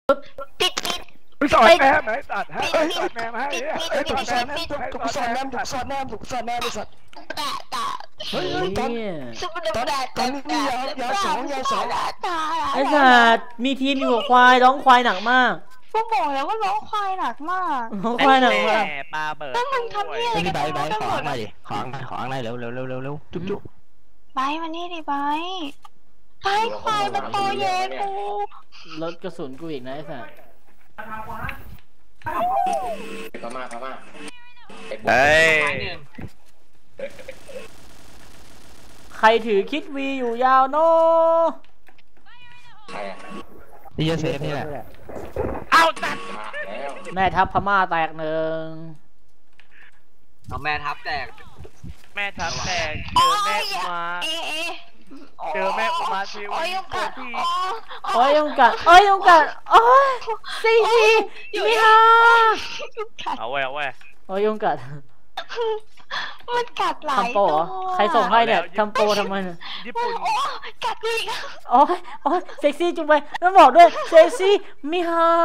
ปิดไปสอนแม่ไหมตัดฮะไปสอนแม่ไหมถูกสอนแม่ถูกสอนแม่ถูกสอนแม่ถูกสอนแม่ไปสอนตาเฮ้ยซุปเปอร์ตอนนี้มียาวสองไอ้สัตว์มีทีมอยู่กับควายร้องควายหนักมากก็บอกแล้วว่าร้องควายหนักมากร้องควายหนักมากปลาเบิร์ดแล้วมึงทำนี่อะไรกันใบขออะไรดิขออะไรเร็วจุ๊บใบมานี่ดิใบควายมันโตเย็นกูรถกระสุนกูอีกนะไอ้สัสพม่าเฮ้ยใครถือคิดวีอยู่ยาวโน่ใครอ่ะนี่เซฟนี่แหละเอาตัดแม่ทัพพม่าแตกหนึ่งเอาแม่ทัพแตกเจอแม่อุมาซิวโอ้ยกัดโอ้ยยุงกัดโอ้ยซีมีฮาเอาไว้โอ้ยยุงกัดมันกัดหลายทำโปเหรอใครส่งให้เนี่ยทำโปทำไมญี่ปุ่นกัดกูอีกโอ้ยเซ็กซี่จุงไปแล้วบอกด้วยเซ็กซี่มีฮา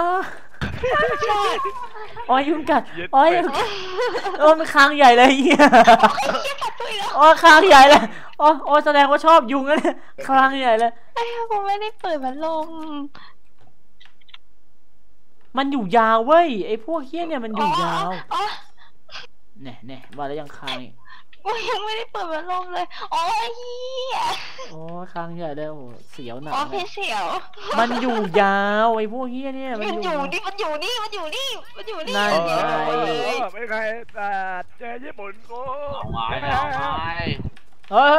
โอ้ยยุงกัดโอ้ยมันคางใหญ่เลยเฮียโอ้ยคางใหญ่เลยโอ้ยแสดงว่าชอบยุงนะเนี่ยคางใหญ่เลยผมไม่ได้เปิดมันลงมันอยู่ยาวเว้ยไอ้พวกเฮี้ยเนี่ยมันอยู่ยาวเนี่ยว่าแล้วยังคางยังไม่ได้เปิดมันลงเลยโอ้ยเฮียโอ้คางใหญ่เลยโอ้เสียวหนักพี่เสียวมันอยู่ยาวไอ้พวกเฮี้ยเนี่ยมันอยู่นี่นั่นไงไม่ใครแต่เจอญี่ปุ่นกูเอาไว้เฮ้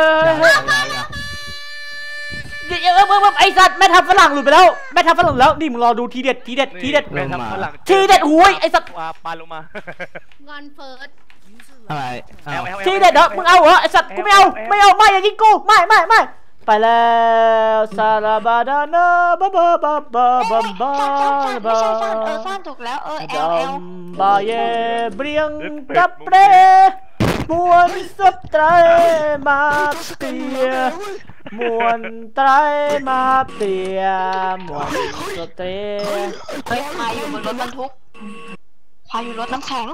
ยไอ้สัตว์แม่ทัพฝรั่งหลุดไปแล้วนี่มึงรอดูทีเด็ดแม่ทัพฝรั่งหุยไอ้สัตว์ปาลงมางอนเฟิร์สอะไรทีเด็ดเหรอมึงเอาเหรอไอ้สัตว์กูไม่เอาไม่อย่ายิงกูไม่ไปแล้วซาลาบาดานาบ้าไม่ใช่ซ่านถูกแล้วบาเยเบรียงดับเรมวนสับไตรมาเปียมวนไตรมาเปียมวนสเตพายอยู่บนรถบรรทุกพายอยู่รถน้ำแข็ง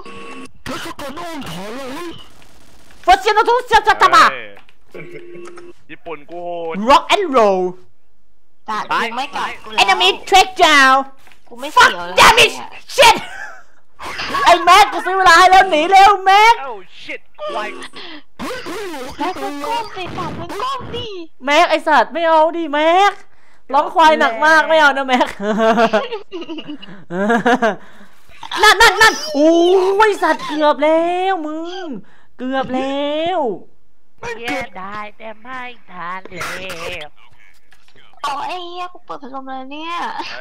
ฟอสเซียนทุเซียจัตตาญี่ปุ่นกูโหด rock and roll แต่กูไม่กัดกูแล้ว enemy track down กูไม่เสียวเลย damn it shit ไอ้แม็กกูซื้อเวลาให้แล้วหนีเร็วแม็ก oh shit แม็กมึงก้มสิสัตว์มึงก้มดิแม็กไอสัตว์ไม่เอาดิแม็กร้องควายหนักมากไม่เอานะแม็กนั่นโอ้ยสัตว์เกือบแล้วมึงเกือบแล้วแย่ได้แต่ไม่ทันเลยเอาไอ้เหี้ยกูเปิดพัดลมเลยเนี่ย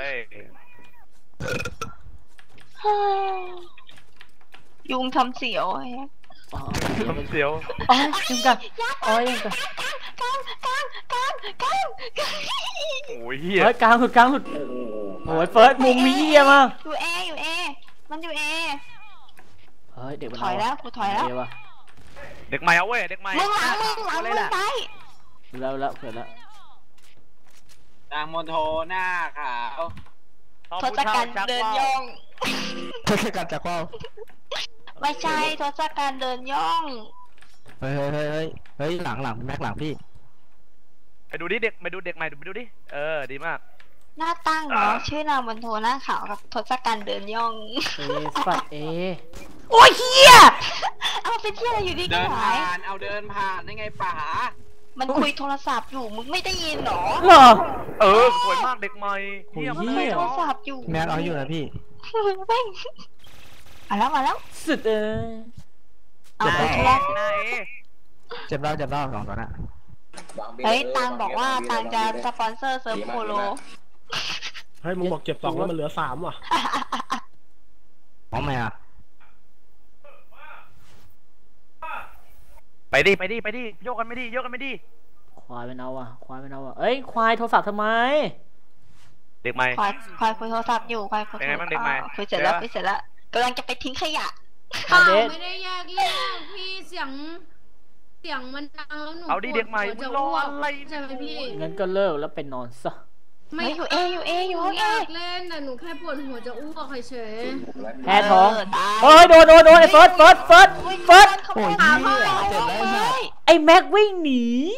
ยุงทำเสียวไอ้ทำเสียวยุงกัดยุงกัดโอ้ยเหี้ยกลางหลุดโอ้ยเฟิร์สมุมมีเหี้ยมากอยู่เอมันอยู่เอเฮ้ยเด็กมันถอยแล้วกูถอยแล้วเด็กใหม่เอาเว้ยเด็กใหม่มึงหลังไปแล้วเกิดแล้วนางมณฑลหน้าขาวทศกัณฐ์เดินย่องทศกัณฐ์จากว่าวไม่ใช่ทศกัณฐ์เดินย่องเฮ้ยหลังแม็กหลังพี่ไปดูดิเด็กไปดูเด็กใหม่ไปดูดิดีมากหน้าตั้งเนาะชื่อนางมณฑลหน้าขาวกับทศกัณฐ์เดินย่องฝัดโอ้ยเฮียเอาเป็นที่อะไรอยู่ดีกันผ่านเอาเดินผ่านได้ไงป๋ามันคุยโทรศัพท์อยู่มึงไม่ได้ยินหรอสวยมากเด็กใหม่คุยโทรศัพท์อยู่แม็กเอาอยู่นะพี่แม่งมาแล้วสุดเอาไปทุลักเจ็บเล่าสองตัวน่ะเฮ้ยตังบอกว่าตังจะสปอนเซอร์เซิร์ฟโคโลเฮ้ยมึงบอกเจ็บ2แล้วมันเหลือ3ว่ะมองไหมอ่ะไปดิโยกกันไม่ดีควายไปเอาเอ้ยควายโทรศัพท์ทำไมเด็กใหม่ควายคุยโทรศัพท์อยู่ควายคุยเด็กใหม่คุยเสร็จแล้วกำลังจะไปทิ้งขยะไม่ได้แยกพี่เสียงมันดังแล้วหนูเอาดิเด็กใหม่มึงรออะไรใช่ไหมพี่งั้นก็เลิกแล้วไปนอนซะไม่อยู่เออยู่ห้องเออยากเล่นแต่หนูแค่ปวดหัวจะอ้วกเฉยแพ้ท้องตายเฮ้ยโดนไอ้เฟิร์สโอ้ยถามว่าไอ้แม็กวิ่งหนี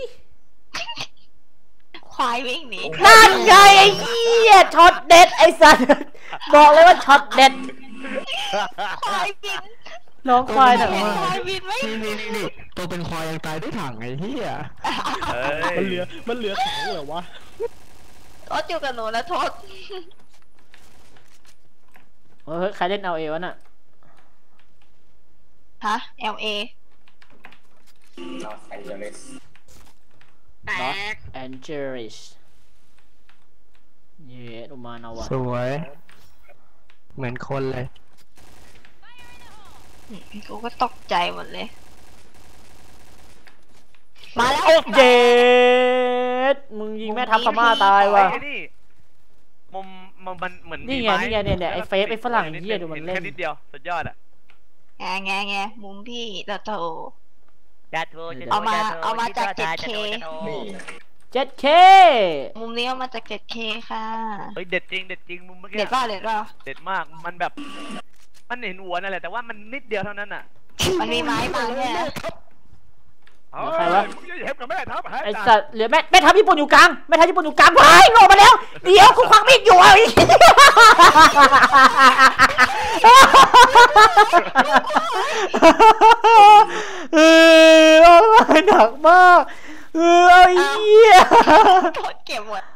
ควายวิ่งหนีนั่นไงไอ้เหี้ยช็อตเด็ดไอ้สัสบอกเลยว่าช็อตเด็ดควายบินร้องควายหนักมากควายบินไม่นี่ตัวเป็นควายยังตายด้วยถังไอ้เหี้ยเฮ้ยมันเหลือถังเหรอวะโทษอยู่กับหนูแล้วโทษเฮ้ยใครเล่นเอาเอวะน่ะฮะ LA ลอสแอนเจลิสแตกแอนเจลิสเย้ออกมาเอาวะสวย เหมือนคนเลยกูก็ตกใจหมดเลย มาแล้วเจ็ดมึงยิงแม่ทัพพม่าตายว่ะไอ้นี่มุมมันเหมือนนี่ไงเนี่ยไอ้เฟซไอ้ฝรั่งเหี้ยดูมันเล่นแค่นิดเดียวสุดยอดอ่ะแงมุมพี่เราโตจัดโทเอามาจาก 7K นี่ 7K มุมนี้เอามาจาก 7K ค่ะเฮ้ยเด็ดจริงมุมเมื่อกี้เด็ดป่ะเด็ดมากมันแบบมันเห็นหัวนั่นแหละแต่ว่ามันนิดเดียวเท่านั้นอ่ะมันมีไม้มาแค่ใครวะมึงจะเห็บกับแม่ทัพไอ้สัตว์เหลือแม่ทัพญี่ปุ่นอยู่กลางแม่ทัพญี่ปุ่นอยู่กลางไปโง่มาแล้วเดี๋ยวกูควักมีดอยู่ไอ้หนักมากไอ้เหี้ยโดนเก็บหมด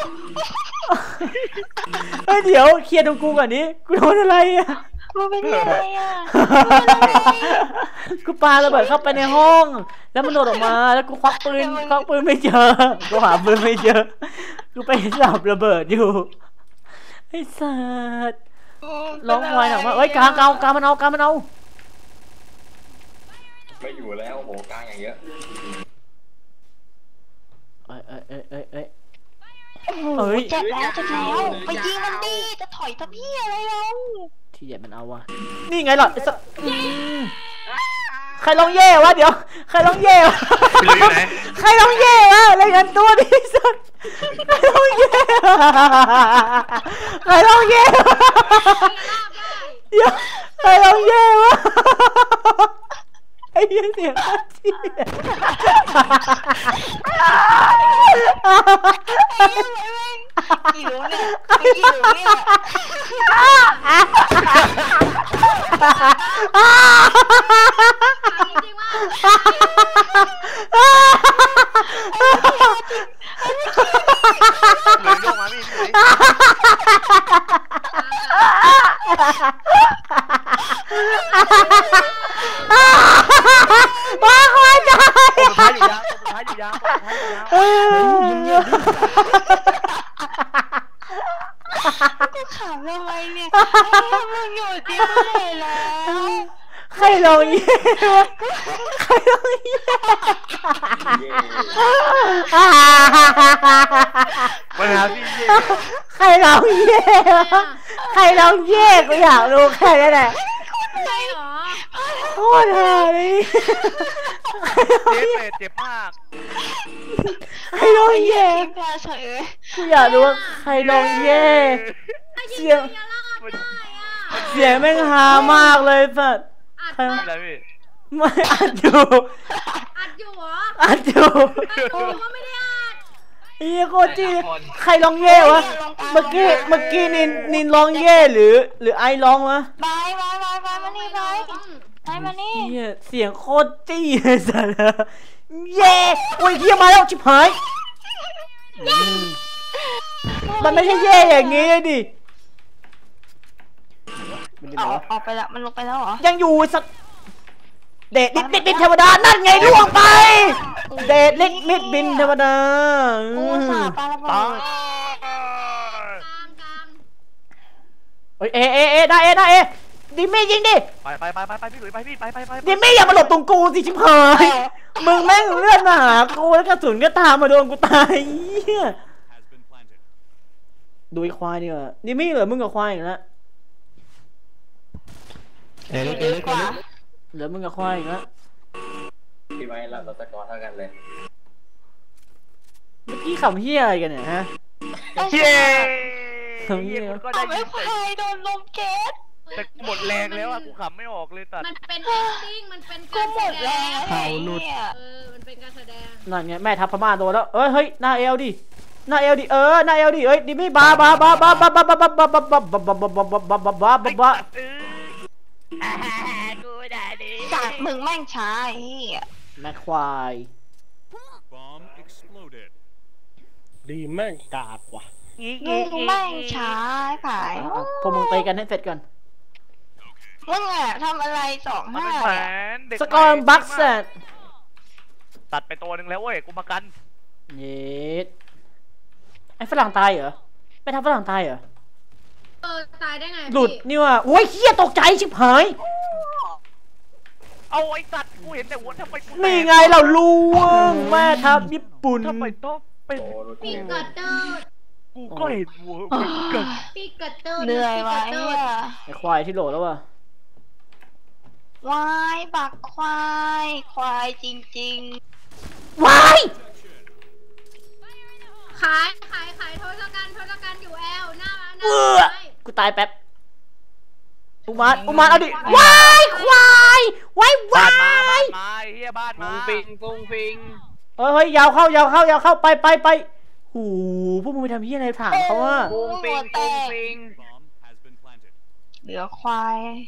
เฮ้ยเดี๋ยวเคลียร์ตรงกูก่อนนี้กูโดนอะไรอ่ะกูเป็นยังไงอ่ะกูปาระเบิดเข้าไปในห้องแล้วมันโดดออกมาแล้วกูควักปืนไม่เจอกูหาปืนไม่เจอกูไปสับระเบิดอยู่ไอ้สัตว์ร้องควายหนักมากเอ้ยกลางมันเอาไม่อยู่แล้วโหกลางอย่างเยอะเอ้ยเจ็บแล้วไปยิงมันดีจะถอยทำพี่อะไรเราที่เด็ดมันเอาวะนี่ไงหรอไอ้สัตว์ใครร้องเย่วะเดี๋ยวใครร้องเย่วะใครร้องเย่วะอะไรกันตัวดิสัตว์ใครร้องเย่เดี๋ยวใครร้องเย่วะไอ้เหี้ยเสียงที่กี่รู้เนี่ยกี่รู้เนี่ยจริงว่าเหมือนโยกมาพี่ว้าควายตายสุดท้ายอยู่ยาวกูขำทำไมเนี่ยมึงอยู่ที่ไหนแล้วใครร้องเย่ใครร้องเย่ปัญหาพี่เย่ใครร้องเย่ใครร้องเย่กูอยากรู้แค่นั้นแหละใช่หรอโคตรฮาเลยเจ็บมากใครร้องเย่ทีมงานเฉยกูอยากรู้ว่าใครร้องเย่เสียงแม่งฮามากเลยสัตว์อัดอะไรพี่ไม่อัดอยู่อยู่เหรออัดอยู่กูก็ไม่ได้อัดเฮียโคตรจีใครร้องเย่วะเมื่อกี้นินร้องเย่หรือไอร้องวะไปมานี่ไปมานี่เฮียเสียงโคตรจี้เลยสัสเย่โอ้ยเฮียมาแล้วชิบหายมันไม่ใช่เย่อย่างงี้ดิออกไปแล้วมันลงไปแล้วเหรอยังอยู่สัตเดดลิดบินเทวดานั่นไงล่วงไปเดดลิดมิดบินเทวดากูสาปาระเบิดกลางเฮ้ยเอได้ดิมี่ยิงดิไปพี่หลุยไปพี่ไปดิมี่อย่ามาหลบตรงกูสิชิบหายมึงแม่งเลื่อนมาหากูแล้วกระสุนก็ตามมาโดนกูตายเหี้ยดูไอ้ควายดีกว่าดิมี่เหลือมึงกับควายอีกแล้วเอเล็กเหลือมึงกับควายอีกแล้วพี่ไว้เราสกอร์เท่ากันเลยเมื่อกี้ขำเหี้ยอะไรกันเนี่ยฮะเย้เย้คุณก็ได้เอาไม่ยินควายโดนลมแก๊สแต่หมดแรงแล้วอะกูขำไม่ออกเลยตัดมันเป็น acting มันเป็นก็การหมแสดดแรงงไอ้เนี่ยมันเป็นการแสดงนั่นไงแม่ทัพพม่าโดนแล้วเฮ้ยหน้าเอลดิหน้าเอลดิหน้าเอลดิดิมี่บากูได้ดิจากมึงแม่งช้าไอ้เหี้ยแม่ควาย Bomb exploded. ดีแม่งกากว่ะมึงแม่งช้าไอ้ผายพวกมึงตีกันให้เสร็จก่อนมึงอะทำอะไรมัน 2-5 เป็นแผอะนเด็กสกอร์บัคเซตตัดไปตัวหนึ่งแล้วเว้ยกูมากันเย็ดไอ้ฝรั่งตายเหรอไม่ทัพฝรั่งตายเหรอตายได้ไงหลุดนี่ว่ะโอ้ยเฮียตกใจชิบหายเอาไอ้สัตว์กูเห็นแต่หัวทำไมกูนี่ไงเราล่วงแม่ทัพญี่ปุ่นทำไมต้องเป็นโอ้รถปีเก๋งกัดเตอร์กูก็เห็นหัวเหมือนกันปีกัดเตอร์เหนื่อยว่ะไอ้เหี้ยไอ้ควายที่โหลแล้วว่ะวายบักควายควายจริงวายขายโทษกันอยู่แอลหน้ากูตายแป๊บอุมานเอาดิวายควายวายบ้านวามาบ้าย นมาไอ้เฮียบ้านฟุ้มางฟิงเฮ้ยยาวเข้ไปหูพวกมึงไปทำเฮียอะไรถามเขาว่าฟุ้งฟิง Bomb has been planted. ๆ เหลือควาย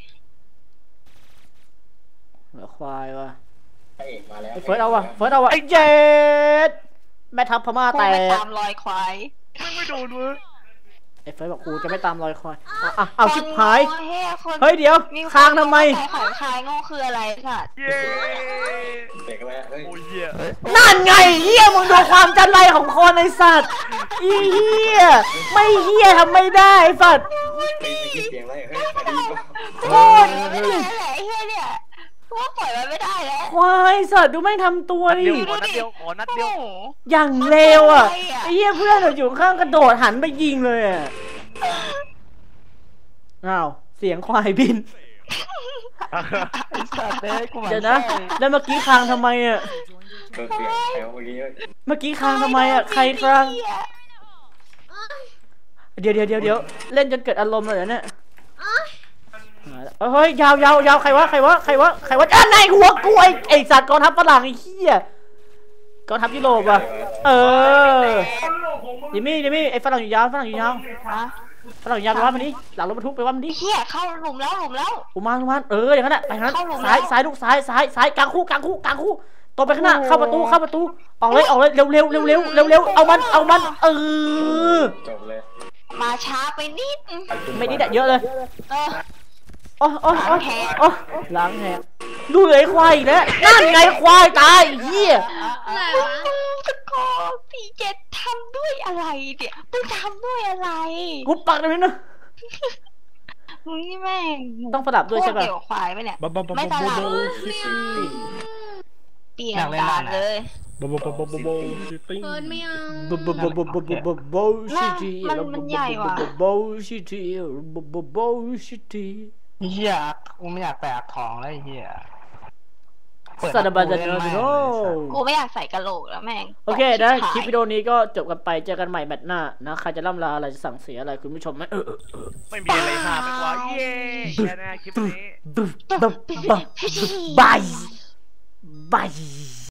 เหลือควายว่ะพระเอกมาแล้วเฟิร์สเอาว่ะไอ้เจ็ดแม่ทัพพม่ากูแตไม่กตามรอยควายไม่โดนเว้ยไอ้เฟิร์สบอกกูจะไม่ตามรอยควายเอาชิบหายคนเฮ้ยเดี๋ยวค้างทำไมขายควายโง่คืออะไรสัตว์เย้เด็กแล้วเฮ้ยโอ้ยเหี้ยนั่นไงเฮียมึงดูความจันไรของคนไอ้สัตว์อีเฮียไม่เฮียทำไม่ได้ไอ้สัตว์ตีไม่คิดเสียงเลยเฮ้ยคดีก็โคตรไม่ได้แหละไอ้เหี้ยเนี่ยกูว่าปล่อยมันไม่ได้แล้วควายสัตว์ดูแม่งทำตัวนัดดิเดียวขอนัดเดียวขอนัดเดียวโอ้โหอย่างเร็วอ่ะไอ้เหี้ยเพื่อนเราอยู่ข้างกระโดดหันไปยิงเลยอ่ะอ้าวเสียงควายบินเดี๋ยวนะแล้วเมื่อกี้คางทำไมอ่ะเกิดเสียงแถวเมื่อกี้เมื่อกี้คางทำไมอ่ะใครคางเดี๋ยวเล่นจนเกิดอารมณ์เลยเหรอเนี่ยเฮ้ยยาวใครวะในหัวกูไอ้สัตว์กองทัพฝรั่งไอ้เหี้ยกองทัพยุโรปอ่ะดิมี่ไอ้ฝรั่งอยู่ยาวฮะฝรั่งอยู่ยาวไปวัดมันดิหลังรถบรรทุกไปวัดมันดิเหี้ยเข้าหลุมแล้วอุมานอย่างนั้นแหละไปทางนั้นเข้าหลุมซ้ายลูกซ้ายกลางคู่ตรงไปข้างหน้าเข้าประตูออกเลยเร็วเอามันจบเลยมาช้าไปนิดไม่นิดอะเยอะเลยเออโอ้ล้างแหกดูเลยควายอีกแล้วนั่นไงควายตายเหี้ยอะไรวะตะโกพี่เจ็ดทำด้วยอะไรเนี่ยมึงทำด้วยอะไรกูปักตรงนี้นะมึงนี่แม่งต้องสลับด้วยใช่ป่ะเกี่ยวควายไหมเนี่ยบ๊อบบ๊อบบ๊อบบ๊อบบ๊อบเปลี่ยนการเลยบ๊อบบ๊อบบ๊อบบ๊อบบ๊อบซิติ้งเฟิร์นไม่เอามันใหญ่ว่ะเฮียกูไม่อยากแตกท้องแล้วไอ้เฮียสัตว์บันเทิงโกูไม่อยากใส่กะโหลกแล้วแม่งอเคนะคลิปวิดีโอนี้ก็จบกันไปเจอกันใหม่แมตช์หน้านะใครจะล่ำลาอะไรจะสั่งเสียอะไรคุณผู้ชมไหมไม่มีอะไรหาไปกว่าเย้แค่นั้นคลิปนี้บาย